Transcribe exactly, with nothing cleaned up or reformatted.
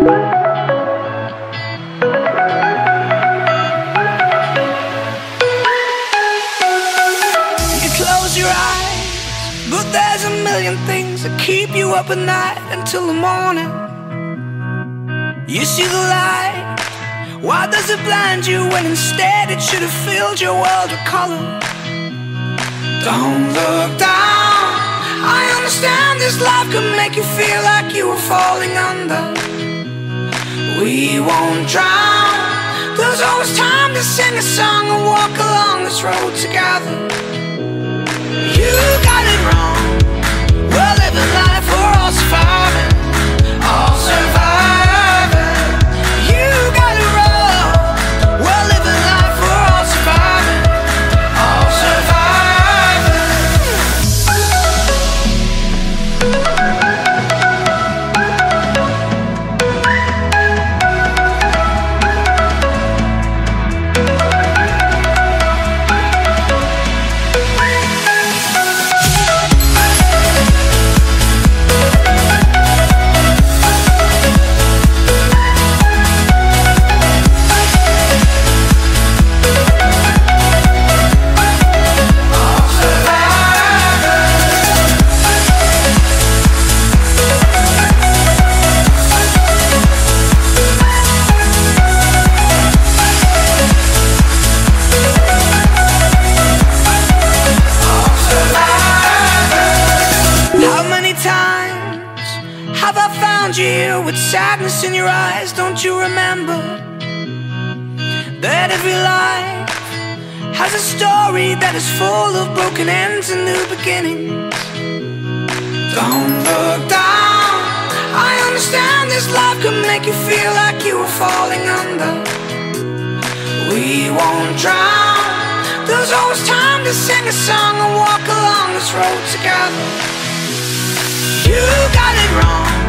But there's a million things that keep you up at night until the morning. You see the light, why does it blind you when instead it should have filled your world with color? Don't look down, I understand this life could make you feel like you were falling under. We won't drown, there's always time to sing a song and walk along this road together. You got it wrong, we're living life, we're all surviving, all surviving. You got it wrong, we're living life, we're all surviving, all have I found you here with sadness in your eyes? Don't you remember that every life has a story that is full of broken ends and new beginnings? Don't look down, I understand this life could make you feel like you were falling under. We won't drown, there's always time to sing a song and walk along this road together. You got it wrong,